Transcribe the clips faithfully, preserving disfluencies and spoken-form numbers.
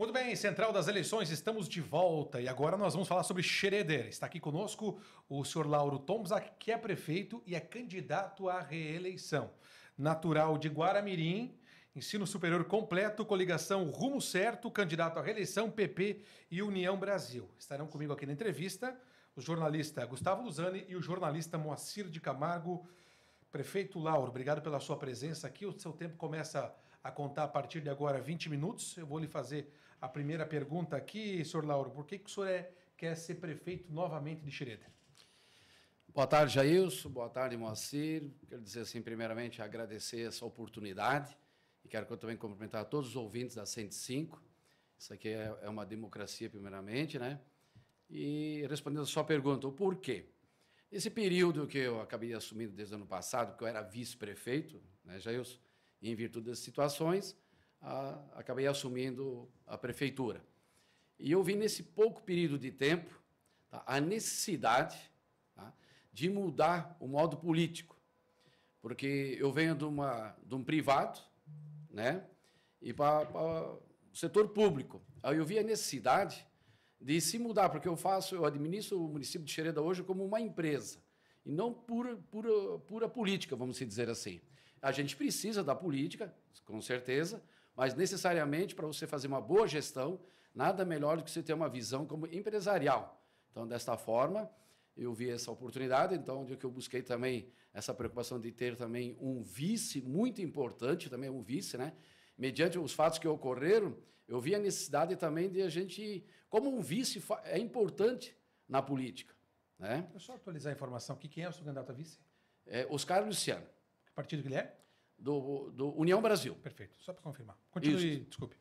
Muito bem, Central das Eleições, estamos de volta e agora nós vamos falar sobre Schroeder. Está aqui conosco o senhor Lauro Tomzak, que é prefeito e é candidato à reeleição. Natural de Guaramirim, ensino superior completo, coligação Rumo Certo, candidato à reeleição, P P e União Brasil. Estarão comigo aqui na entrevista o jornalista Gustavo Luzani e o jornalista Moacir de Camargo. Prefeito Lauro, obrigado pela sua presença aqui. O seu tempo começa a contar a partir de agora vinte minutos. Eu vou lhe fazer a primeira pergunta aqui, senhor Lauro. Por que, que o senhor é, quer ser prefeito novamente de Schroeder? Boa tarde, Jailson. Boa tarde, Moacir. Quero dizer assim, primeiramente, agradecer essa oportunidade e quero também cumprimentar todos os ouvintes da cento e cinco. Isso aqui é, é uma democracia, primeiramente, né? E respondendo a sua pergunta, o porquê? Esse período que eu acabei assumindo desde o ano passado, que eu era vice-prefeito, né, Jailson, em virtude das situações, a, acabei assumindo a prefeitura. E eu vi nesse pouco período de tempo, tá, a necessidade, tá, de mudar o modo político, porque eu venho de, uma, de um privado, né, e para o setor público. Aí eu vi a necessidade de se mudar, porque eu faço, eu administro o município de Schroeder hoje como uma empresa, e não pura, pura, pura política, vamos dizer assim. A gente precisa da política, com certeza, mas necessariamente para você fazer uma boa gestão, nada melhor do que você ter uma visão como empresarial. Então, desta forma, eu vi essa oportunidade, então, onde eu busquei também essa preocupação de ter também um vice muito importante, também um vice, né? Mediante os fatos que ocorreram, eu vi a necessidade também de a gente, como um vice é importante na política, né? Deixa eu só atualizar a informação aqui. Quem é o seu candidato a vice? É Oscar Luciano. Que partido que ele é? Do, do União Brasil. Perfeito, só para confirmar. Continue, Isso. Desculpe.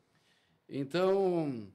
Então,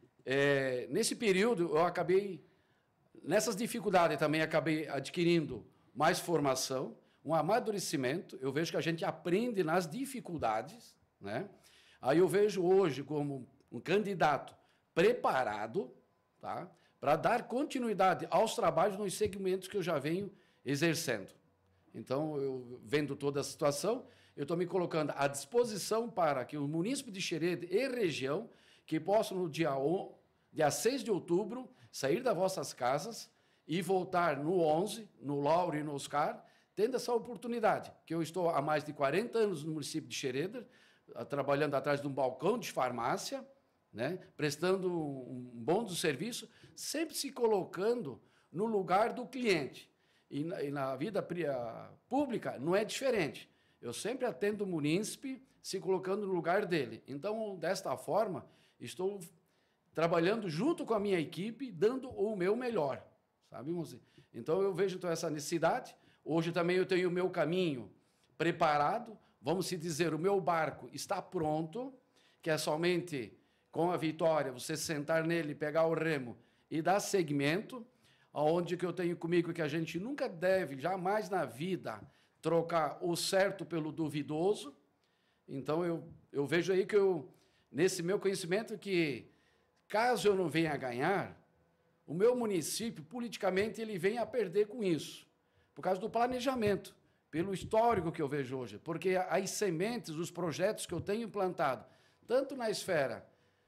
é, nesse período, eu acabei, nessas dificuldades também, acabei adquirindo mais formação, um amadurecimento. Eu vejo que a gente aprende nas dificuldades, né? Aí eu vejo hoje como um candidato preparado, tá, para dar continuidade aos trabalhos nos segmentos que eu já venho exercendo. Então, eu vendo toda a situação, eu estou me colocando à disposição para que o município de Schroeder e região, que possam no dia, dia seis de outubro, sair das vossas casas e voltar no onze, no Lauro e no Oscar, tendo essa oportunidade, que eu estou há mais de quarenta anos no município de Schroeder, trabalhando atrás de um balcão de farmácia, né, prestando um bom serviço, sempre se colocando no lugar do cliente. E na, e na vida pública não é diferente. Eu sempre atendo o munícipe se colocando no lugar dele. Então, desta forma, estou trabalhando junto com a minha equipe, dando o meu melhor. Sabe, moça? Então, eu vejo então, essa necessidade. Hoje também eu tenho o meu caminho preparado. Vamos se dizer, o meu barco está pronto, que é somente com a vitória, você sentar nele, pegar o remo e dar seguimento, aonde que eu tenho comigo que a gente nunca deve, jamais na vida, trocar o certo pelo duvidoso. Então, eu, eu vejo aí que eu, nesse meu conhecimento, que caso eu não venha a ganhar, o meu município, politicamente, ele vem a perder com isso, por causa do planejamento, pelo histórico que eu vejo hoje, porque as sementes, os projetos que eu tenho implantado, tanto na esfera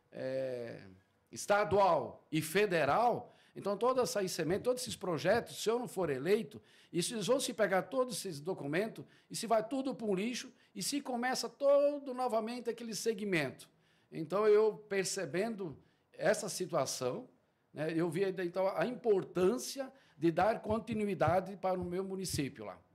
é, estadual e federal, então todas essas sementes, todos esses projetos, se eu não for eleito, isso, eles vão se pegar todos esses documentos e se vai tudo para um lixo e se começa todo novamente aquele segmento. Então, eu percebendo essa situação, né, eu vi então a importância de dar continuidade para o meu município lá.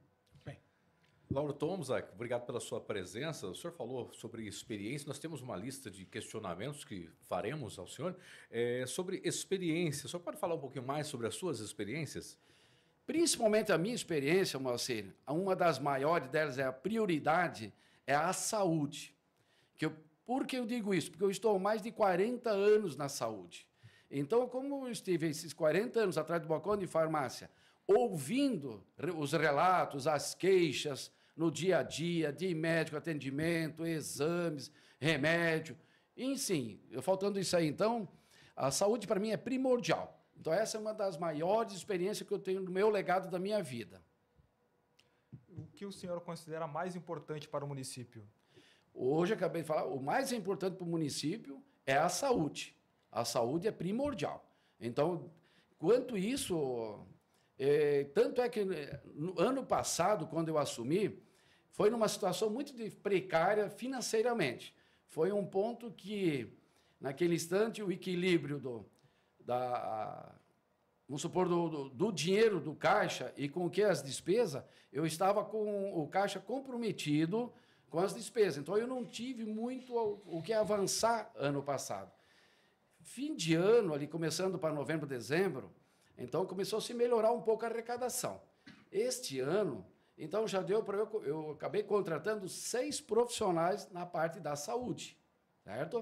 Lauro Tomzak, obrigado pela sua presença. O senhor falou sobre experiência. Nós temos uma lista de questionamentos que faremos ao senhor é, sobre experiência. O senhor pode falar um pouquinho mais sobre as suas experiências? Principalmente a minha experiência, Moacir, uma das maiores delas é a prioridade, é a saúde. Que eu, por que eu digo isso? Porque eu estou há mais de quarenta anos na saúde. Então, como eu estive esses quarenta anos atrás do balcão de farmácia, ouvindo os relatos, as queixas, no dia a dia, de médico, atendimento, exames, remédio, enfim, faltando isso aí, então, a saúde para mim é primordial. Então, essa é uma das maiores experiências que eu tenho no meu legado da minha vida. O que o senhor considera mais importante para o município? Hoje, acabei de falar, o mais importante para o município é a saúde. A saúde é primordial. Então, quanto isso, é, tanto é que no ano passado, quando eu assumi, foi numa situação muito de- precária financeiramente. Foi um ponto que, naquele instante, o equilíbrio do, da, vamos supor, do, do, do dinheiro do caixa e com o que as despesas, eu estava com o caixa comprometido com as despesas. Então, eu não tive muito o, o que avançar ano passado. Fim de ano, ali começando para novembro, dezembro, então começou a se melhorar um pouco a arrecadação. Este ano, então já deu para eu, eu acabei contratando seis profissionais na parte da saúde, certo?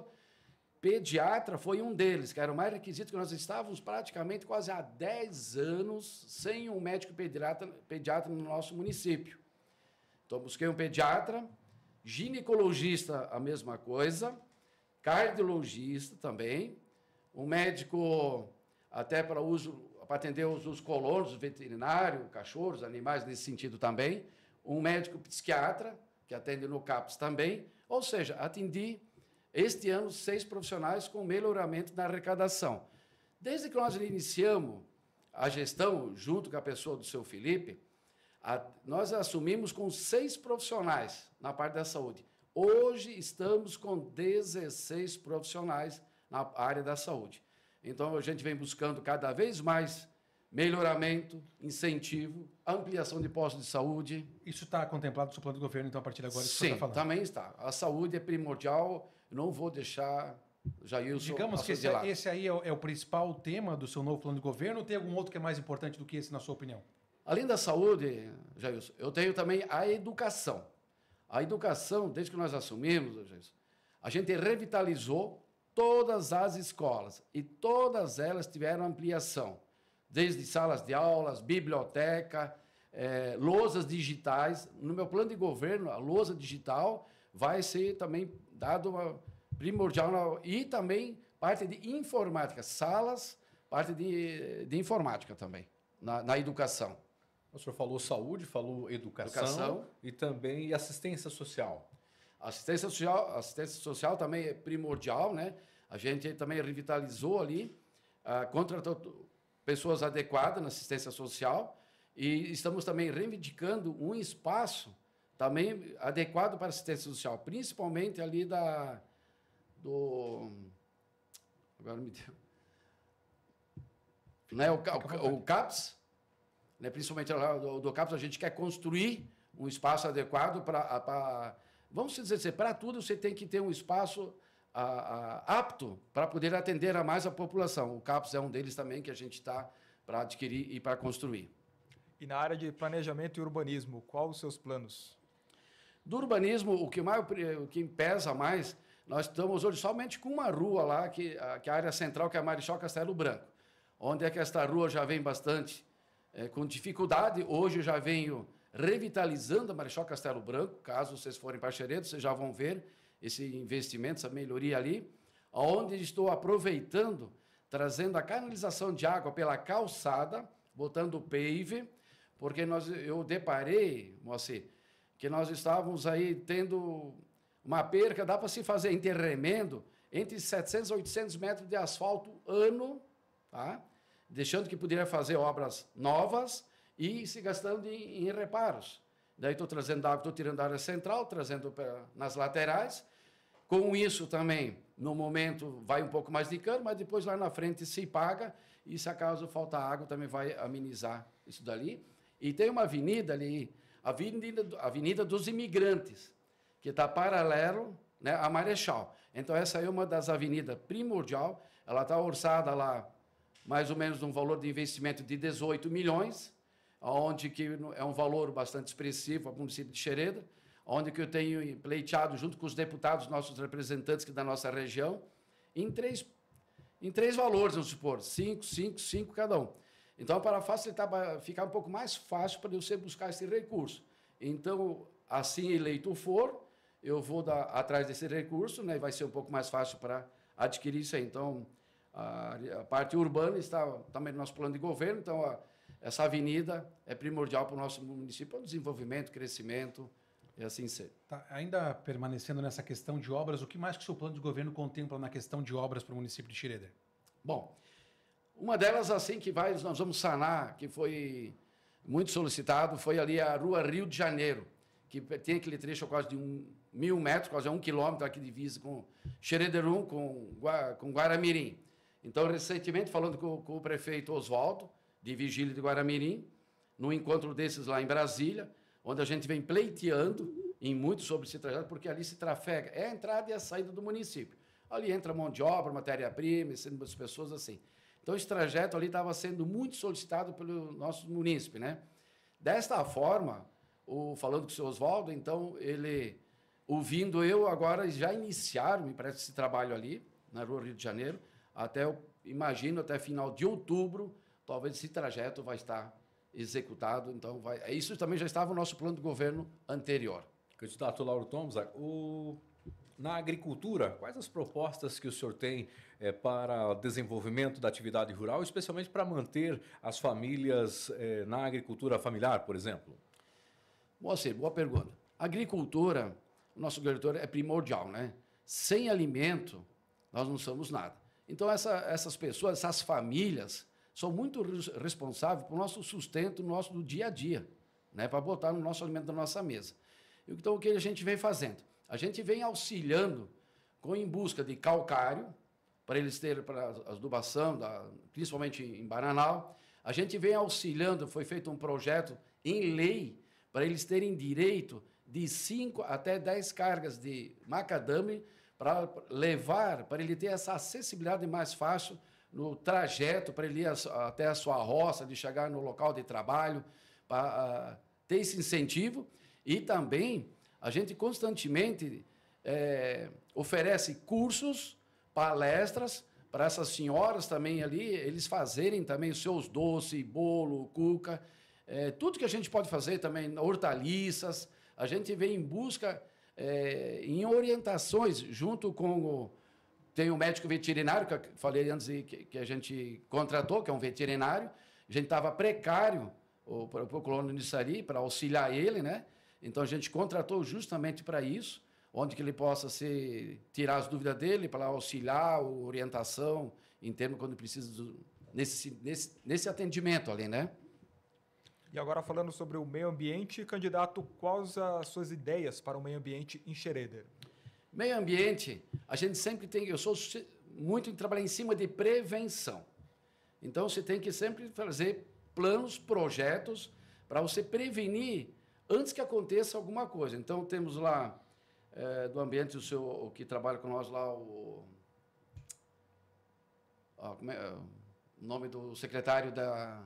Pediatra foi um deles, que era o mais requisito, que nós estávamos praticamente quase há dez anos sem um médico pediatra, pediatra no nosso município. Então, busquei um pediatra, ginecologista, a mesma coisa, cardiologista também, um médico até para uso, para atender os, os colonos, veterinário, cachorros, animais nesse sentido também, um médico psiquiatra, que atende no CAPS também, ou seja, atendi este ano seis profissionais com melhoramento na arrecadação. Desde que nós iniciamos a gestão, junto com a pessoa do seu Felipe, a, nós assumimos com seis profissionais na parte da saúde. Hoje estamos com dezesseis profissionais na área da saúde. Então, a gente vem buscando cada vez mais melhoramento, incentivo, ampliação de postos de saúde. Isso está contemplado no seu plano de governo, então, a partir de agora, isso que você Sim, está falando. também está. A saúde é primordial, eu não vou deixar Jailson Digamos que esse, de lado. esse aí é o, é o principal tema do seu novo plano de governo, ou tem algum outro que é mais importante do que esse, na sua opinião? Além da saúde, Jailson, eu tenho também a educação. A educação, desde que nós assumimos, Jailson, a gente revitalizou todas as escolas e todas elas tiveram ampliação, desde salas de aulas, biblioteca, eh, lousas digitais. No meu plano de governo, a lousa digital vai ser também dado uma primordial na, e também parte de informática, salas, parte de, de informática também, na, na educação. O senhor falou saúde, falou educação, Educação. E também assistência social. Assistência social, assistência social também é primordial, né? A gente também revitalizou ali, ah, contratou pessoas adequadas na assistência social e estamos também reivindicando um espaço também adequado para assistência social, principalmente ali da do agora me deu, né? O, o, o CAPS, né? Principalmente lá do, do CAPS, a gente quer construir um espaço adequado para vamos dizer, para tudo você tem que ter um espaço a, a, apto para poder atender a mais a população. O CAPS é um deles também que a gente está para adquirir e para construir. E na área de planejamento e urbanismo, quais os seus planos? Do urbanismo, o que, mais, o que pesa mais, nós estamos hoje somente com uma rua lá, que, a, que é a área central, que é a Marechal Castelo Branco, onde é que esta rua já vem bastante é, com dificuldade. Hoje eu já venho revitalizando a Marechal Castelo Branco. Caso vocês forem para Xeredo, vocês já vão ver esse investimento, essa melhoria ali, onde estou aproveitando, trazendo a canalização de água pela calçada, botando o pave, porque nós, eu deparei, Moacir, que nós estávamos aí tendo uma perca, dá para se fazer interremendo entre setecentos e oitocentos metros de asfalto ano, tá? Deixando que poderia fazer obras novas e se gastando em, em reparos. Daí estou trazendo água, estou tirando da área central, trazendo pra, nas laterais. Com isso também, no momento, vai um pouco mais de cano, mas depois lá na frente se paga, e se acaso falta água, também vai amenizar isso dali. E tem uma avenida ali, a Avenida, avenida dos Imigrantes, que está paralelo, né, à Marechal. Então, essa é uma das avenidas primordial, ela está orçada lá, mais ou menos, um valor de investimento de dezoito milhões, onde que é um valor bastante expressivo para o município de Xereda, onde que eu tenho pleiteado junto com os deputados, nossos representantes aqui da nossa região, em três, em três valores, vamos supor, cinco, cinco, cinco cada um. Então, para facilitar, para ficar um pouco mais fácil para você buscar esse recurso. Então, assim eleito for, eu vou dar, atrás desse recurso, né, e vai ser um pouco mais fácil para adquirir isso aí. Então, a, a parte urbana está também no nosso plano de governo, então, a, essa avenida é primordial para o nosso município, para o desenvolvimento, crescimento. e assim ser. Tá, ainda permanecendo nessa questão de obras, o que mais que o seu plano de governo contempla na questão de obras para o município de Xereder? Bom, uma delas assim que vai, nós vamos sanar, que foi muito solicitado, foi ali a Rua Rio de Janeiro, que tem aquele trecho quase de um mil metros, quase um quilômetro aqui de divisa com Xereder um, com, com Guaramirim. Então, recentemente, falando com, com o prefeito Oswaldo, de Vigília de Guaramirim, num encontro desses lá em Brasília, onde a gente vem pleiteando em muito sobre esse trajeto, porque ali se trafega, é a entrada e a saída do município. Ali entra mão de obra, matéria-prima, sendo as pessoas assim. Então, esse trajeto ali estava sendo muito solicitado pelo nosso munícipe, né? Desta forma, o, falando com o senhor Oswaldo, então, ele, ouvindo eu, agora já iniciaram, me parece, esse trabalho ali, na Rua Rio de Janeiro, até, eu imagino, até final de outubro, talvez esse trajeto vai estar executado. Então, vai, isso também já estava no nosso plano de governo anterior. Candidato Lauro Tomzak, o... na agricultura, quais as propostas que o senhor tem é, para o desenvolvimento da atividade rural, especialmente para manter as famílias é, na agricultura familiar, por exemplo? Moacir, boa pergunta. A agricultura, o nosso agricultor é primordial, né? Sem alimento, nós não somos nada. Então, essa, essas pessoas, essas famílias, são muito responsáveis pelo nosso sustento nosso do dia a dia, né? Para botar no nosso alimento na nossa mesa. Então, o que a gente vem fazendo? A gente vem auxiliando com, em busca de calcário, para eles terem para a adubação, da, principalmente em Bananal. A gente vem auxiliando, foi feito um projeto em lei, para eles terem direito de cinco até dez cargas de macadame, para levar, para ele ter essa acessibilidade mais fácil no trajeto, para ele ir até a sua roça, de chegar no local de trabalho, para uh, ter esse incentivo. E também a gente constantemente é, oferece cursos, palestras, para essas senhoras também ali, eles fazerem também os seus doces, bolo, cuca, é, tudo que a gente pode fazer também, hortaliças. A gente vem em busca, é, em orientações, junto com o... Tem o médico veterinário, que eu falei antes que, que a gente contratou, que é um veterinário. A gente estava precário, para o colono Nissari, para auxiliar ele, né? Então, a gente contratou justamente para isso, onde que ele possa se, tirar as dúvidas dele, para auxiliar, orientação, em termos quando precisa, do, nesse, nesse, nesse atendimento ali, né? E agora, falando sobre o meio ambiente, candidato, quais as suas ideias para o meio ambiente em Xereder? Meio ambiente, a gente sempre tem... Eu sou muito em trabalhar em cima de prevenção. Então, você tem que sempre fazer planos, projetos, para você prevenir antes que aconteça alguma coisa. Então, temos lá, é, do ambiente, o, seu, o que trabalha com nós lá, o... Ó, como é, o nome do secretário da...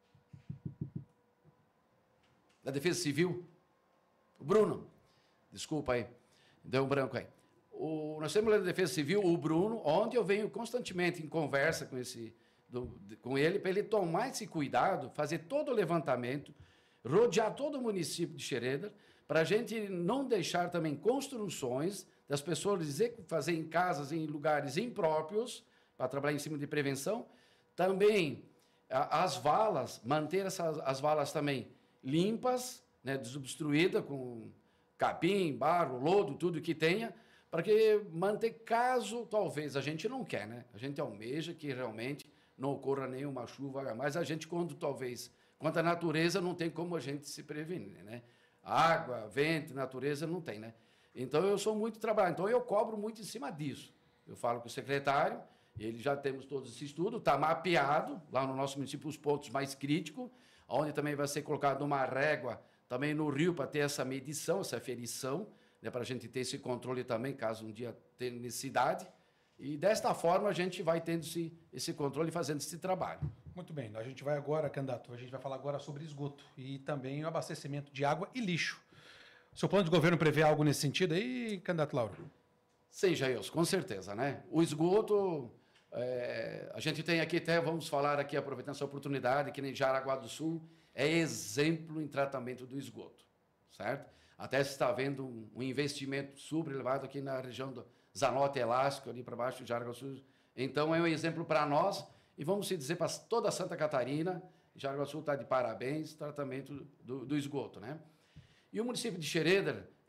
da Defesa Civil, o Bruno. Desculpa aí, deu um branco aí. O, nós temos lá da Defesa Civil o Bruno, onde eu venho constantemente em conversa com, esse, do, com ele, para ele tomar esse cuidado, fazer todo o levantamento, rodear todo o município de Xereder, para a gente não deixar também construções das pessoas dizer, fazer em casas, em lugares impróprios, para trabalhar em cima de prevenção. Também a, as valas, manter essas, as valas também limpas, né, desobstruídas, com capim, barro, lodo, tudo que tenha, para que manter, caso talvez, a gente não quer, né? A gente almeja que realmente não ocorra nenhuma chuva, mas a gente, quando talvez, quanto à natureza, não tem como a gente se prevenir, né? Água, vento, natureza, não tem, né? Então, eu sou muito trabalhado, então eu cobro muito em cima disso. Eu falo com o secretário, ele já temos todo esse estudo, está mapeado, lá no nosso município, os pontos mais críticos, onde também vai ser colocado uma régua também no rio para ter essa medição, essa aferição, né, para a gente ter esse controle também, caso um dia tenha necessidade. E desta forma a gente vai tendo esse, esse controle e fazendo esse trabalho. Muito bem, a gente vai agora, candidato, a gente vai falar agora sobre esgoto e também o abastecimento de água e lixo. O seu plano de governo prevê algo nesse sentido aí, candidato Lauro? Sim, Jair, com certeza, né? O esgoto, é, a gente tem aqui até, vamos falar aqui, aproveitando essa oportunidade, que nem Jaraguá do Sul é exemplo em tratamento do esgoto, certo? Até se está vendo um, um investimento super elevado aqui na região do Zanote Elástico, ali para baixo do Jaraguá do Sul. Então, é um exemplo para nós e vamos se dizer para toda Santa Catarina, Jaraguá do Sul está de parabéns, tratamento do, do esgoto, né? E o município de Xereder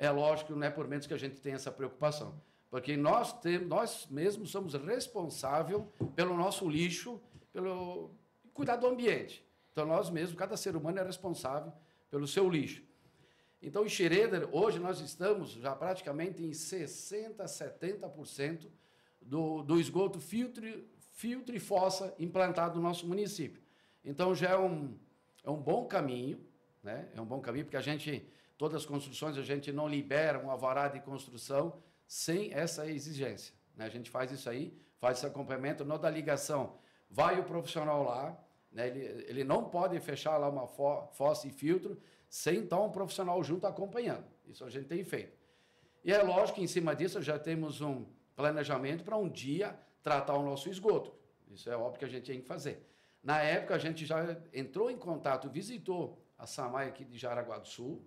é lógico, não é por menos que a gente tem essa preocupação. Porque nós, temos, nós mesmos somos responsáveis pelo nosso lixo, pelo cuidar do ambiente. Então, nós mesmos, cada ser humano é responsável pelo seu lixo. Então, em Schroeder, hoje nós estamos já praticamente em sessenta por cento, setenta por cento do, do esgoto filtro, filtro e fossa implantado no nosso município. Então, já é um, é um bom caminho, né? É um bom caminho, porque a gente, todas as construções, a gente não libera um alvará de construção sem essa exigência, né? A gente faz isso aí, faz esse acompanhamento, não da ligação. Vai o profissional lá, né? ele, ele não pode fechar lá uma fo, fossa e filtro sem então um profissional junto acompanhando. Isso a gente tem feito. E é lógico que em cima disso já temos um planejamento para um dia tratar o nosso esgoto. Isso é óbvio que a gente tem que fazer. Na época, a gente já entrou em contato, visitou a SAMAI aqui de Jaraguá do Sul,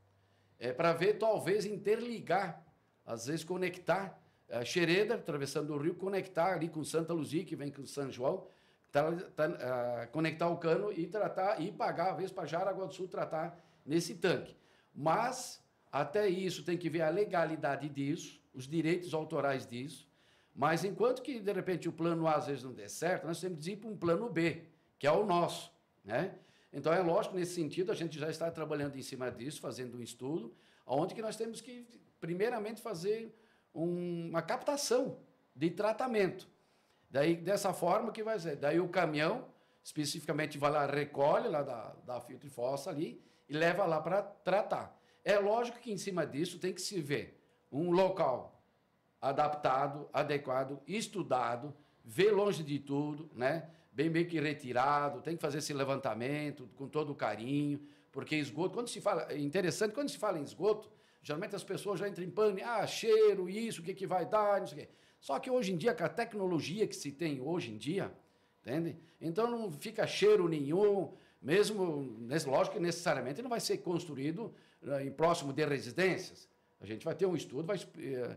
é, para ver, talvez, interligar, às vezes conectar a Schroeder, atravessando o rio, conectar ali com Santa Luzia, que vem com São João, tá, tá, uh, conectar o cano e tratar, e pagar, às vezes, para Jaraguá do Sul tratar nesse tanque. Mas, até isso, tem que ver a legalidade disso, os direitos autorais disso. Mas, enquanto que, de repente, o plano A, às vezes, não der certo, nós temos que ir para um plano B, que é o nosso, né? Então, é lógico, nesse sentido, a gente já está trabalhando em cima disso, fazendo um estudo, onde que nós temos que, primeiramente, fazer um, uma captação de tratamento. Daí, dessa forma que vai ser. Daí, o caminhão, especificamente, vai lá, recolhe lá da, da filtro e fossa ali e leva lá para tratar. É lógico que, em cima disso, tem que se ver um local adaptado, adequado, estudado, ver longe de tudo, né? Bem meio que retirado, tem que fazer esse levantamento com todo o carinho, porque esgoto, quando se fala, é interessante, quando se fala em esgoto, geralmente as pessoas já entram em pânico, ah, cheiro, isso, o que, que vai dar, não sei o quê. Só que hoje em dia, com a tecnologia que se tem hoje em dia, entende? Então não fica cheiro nenhum, mesmo, lógico que necessariamente não vai ser construído em próximo de residências. A gente vai ter um estudo, vai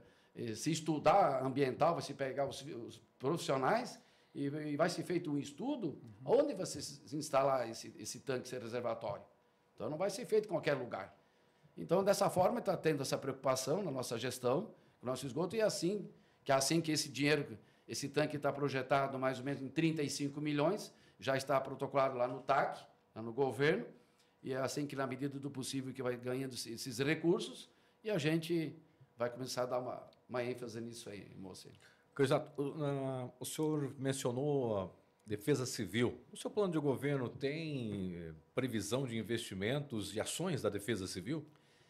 se estudar ambiental, vai se pegar os, os profissionais e, e vai ser feito um estudo uhum. onde vai se instalar esse, esse tanque, esse reservatório. Então, não vai ser feito em qualquer lugar. Então, dessa forma, está tendo essa preocupação na nossa gestão, com o nosso esgoto, e assim que, assim que esse dinheiro, esse tanque está projetado mais ou menos em trinta e cinco milhões, já está protocolado lá no T A C, lá no governo, e é assim que, na medida do possível, que vai ganhando esses recursos, e a gente vai começar a dar uma, uma ênfase nisso aí, moça. Exato. Uh, o senhor mencionou a defesa civil. O seu plano de governo tem previsão de investimentos e ações da defesa civil?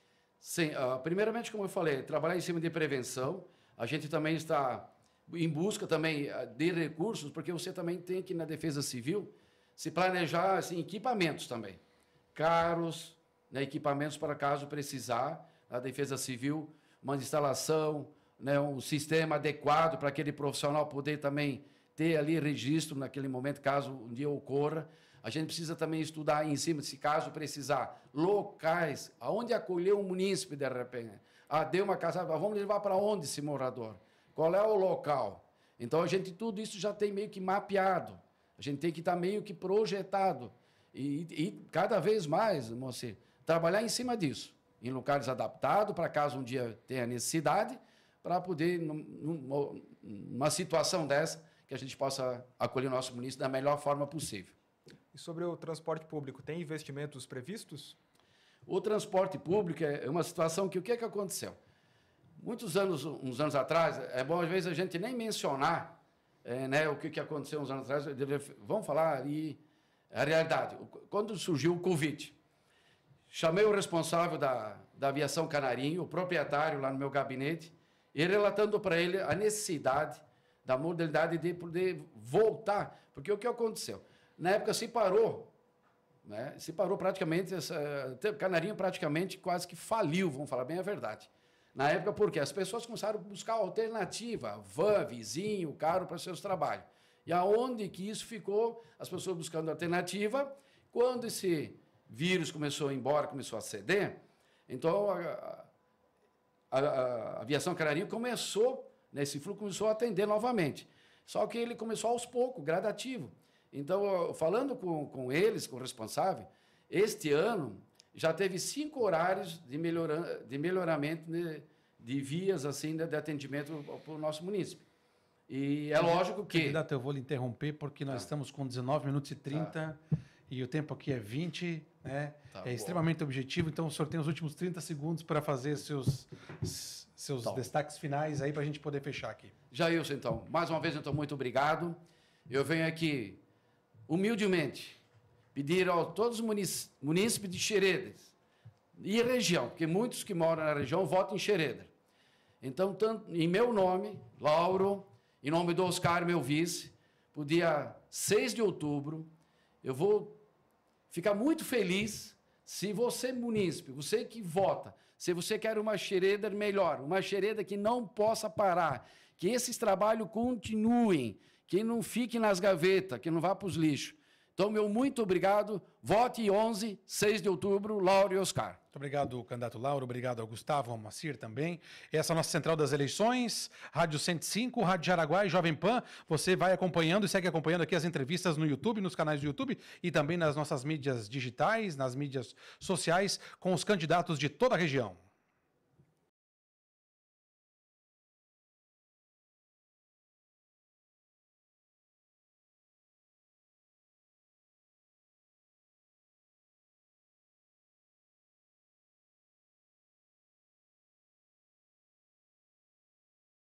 Sim. Uh, primeiramente, como eu falei, trabalhar em cima de prevenção. A gente também está em busca também de recursos, porque você também tem que, na defesa civil, se planejar assim, equipamentos também. Caros, né, equipamentos para caso precisar, a defesa civil, uma instalação, né, um sistema adequado para aquele profissional poder também ter ali registro naquele momento, caso um dia ocorra. A gente precisa também estudar em cima, se caso precisar, locais, aonde acolher um munícipe de repente. Ah, deu uma casa, vamos levar para onde esse morador? Qual é o local? Então, a gente, tudo isso já tem meio que mapeado. A gente tem que estar meio que projetado. E, e cada vez mais, moça, trabalhar em cima disso, em locais adaptados, para caso um dia tenha necessidade, para poder, num, numa situação dessa, que a gente possa acolher o nosso município da melhor forma possível. E sobre o transporte público, tem investimentos previstos? O transporte público é uma situação que o que, é que aconteceu? Muitos anos, uns anos atrás, é bom às vezes a gente nem mencionar é, né, o que, que aconteceu uns anos atrás, vamos falar ali a realidade. Quando surgiu o Covid, chamei o responsável da, da aviação Canarinho, o proprietário lá no meu gabinete, e relatando para ele a necessidade da modalidade de poder voltar. Porque o que aconteceu? Na época se parou, né? Se parou praticamente, essa, Canarinho praticamente quase que faliu, vamos falar bem a verdade. Na época, porque as pessoas começaram a buscar alternativa, van, vizinho, carro para seus trabalhos. E aonde que isso ficou? As pessoas buscando alternativa. Quando esse vírus começou a ir embora, começou a ceder, então a, a, a aviação Canarinho começou, nesse fluxo, começou a atender novamente. Só que ele começou aos poucos, gradativo. Então, falando com, com eles, com o responsável, este ano, já teve cinco horários de, melhora, de melhoramento de, de vias assim, de, de atendimento para o nosso município. E é lógico que... Candidato, eu vou lhe interromper porque nós ah. estamos com dezenove minutos e trinta ah. e o tempo aqui é vinte, né? Tá é bom. Extremamente objetivo, então o senhor tem os últimos trinta segundos para fazer seus, seus então, destaques finais aí para a gente poder fechar aqui. Jailson, então, mais uma vez, então, muito obrigado. Eu venho aqui, humildemente, pedir a todos os munícipes de Xereder e região, porque muitos que moram na região votam em Xereder. Então, tanto, em meu nome, Lauro, em nome do Oscar, meu vice, para o dia seis de outubro, eu vou ficar muito feliz se você, munícipe, você que vota, se você quer uma Xereder melhor, uma Xereder que não possa parar, que esses trabalhos continuem, que não fique nas gavetas, que não vá para os lixos. Então, meu muito obrigado. Vote onze, seis de outubro, Lauro e Oscar. Muito obrigado, candidato Lauro. Obrigado ao Gustavo, ao Macir também. Essa é a nossa central das eleições. Rádio cento e cinco, Rádio Jaraguá e Jovem Pan. Você vai acompanhando e segue acompanhando aqui as entrevistas no YouTube, nos canais do YouTube e também nas nossas mídias digitais, nas mídias sociais, com os candidatos de toda a região.